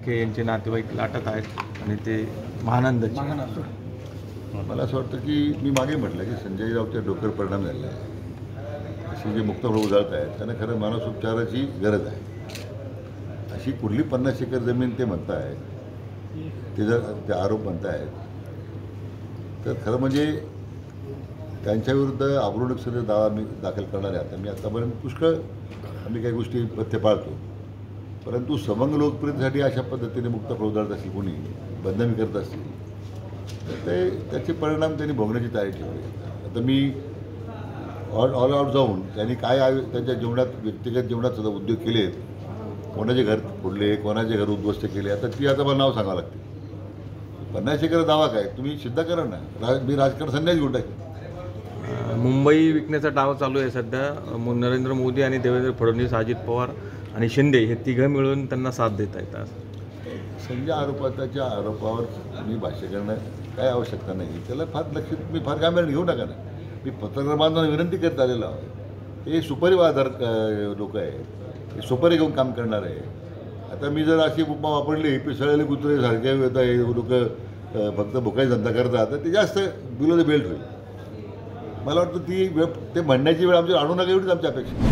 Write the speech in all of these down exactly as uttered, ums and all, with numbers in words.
विखे यांचे नातेवाईक लाटत आहेत आणि ते महानंदाचे. मला असं वाटतं की मी मागे म्हटलं की संजय राऊतच्या डोक्यावर परिणाम झालेला आहे. अशी जे मुक्तफळ उधळत आहेत त्यांना खरं मानसोपचाराची गरज आहे. अशी कुठली पन्नास एकर जमीन ते म्हणत आहेत, ते जर ते आरोप म्हणत आहेत तर खरं म्हणजे त्यांच्याविरुद्ध आबरूनुसार दावा मी दाखल करणार आहे. आता मी आतापर्यंत पुष्कळ आम्ही काही गोष्टी पथ्य पाळतो, परंतु समंग लोकप्रियतेसाठी अशा पद्धतीने मुक्तफळ उधळत असेल कोणी, बदनामी करत असतील तर ते त्याचे परिणाम त्यांनी भोगण्याची तयारी ठेवली. आता मी ऑल ऑल आउट जाऊन त्यांनी काय आय त्यांच्या जीवनात व्यक्तिगत जीवनात सुद्धा उद्योग केलेत, कोणाचे घर फोडले, कोणाचे घर उद्ध्वस्त केले, आता ती आता मला नाव सांगावं लागते. पन्नास एकर दावा काय तुम्ही सिद्ध करा ना. राज मी राजकारण संन्यास घेऊन टाकेन. मुंबई विकण्याचा डाव चालू आहे सध्या. नरेंद्र मोदी आणि देवेंद्र फडणवीस, अजित पवार आणि शिंदे हे तिघं मिळून त्यांना साथ देत आहेत. संजय आरोपाच्या आरोपावर मी भाष्य करणं काय आवश्यकता नाही. त्याला फार लक्ष मी फार गांभीर्याने घेऊ नका ना. मी पत्रकार बांधवांना विनंती करत आलेलो आहे. हे सुपरिवार लोक आहेत, हे सुपारी घेऊन काम करणार आहे. आता मी जर अशी उपमा वापरली पिसळलेले कुत्रे सारखे येतात, हे लोक फक्त भुकाई धंदा करतात, तर ते जास्त बिलो द बेल्ट होईल. मला वाटतं ती वेळ ते म्हणण्याची वेळ आमच्या आणू नका एवढीच आमची अपेक्षा.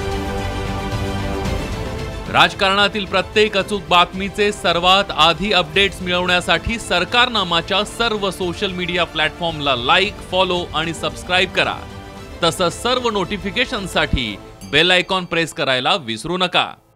राजकारणातील प्रत्येक अचूक बातमीचे सर्वात आधी अपडेट्स मिळवण्यासाठी सरकारनामाच्या सर्व सोशल मीडिया प्लॅटफॉर्मला लाईक, फॉलो आणि सबस्क्राईब करा. तसंच सर्व नोटिफिकेशनसाठी बेल आयकॉन प्रेस करायला विसरू नका.